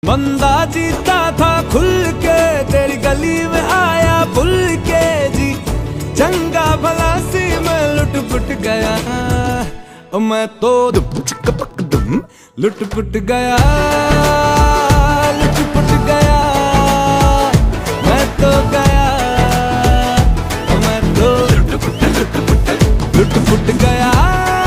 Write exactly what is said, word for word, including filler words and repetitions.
बंदा जीता था खुल के, तेरी गली में आया भूल के जी। चंगा भला सी मैं लुट पुट गया, मैं तो दुम चिक पक दुम लुट पुट गया।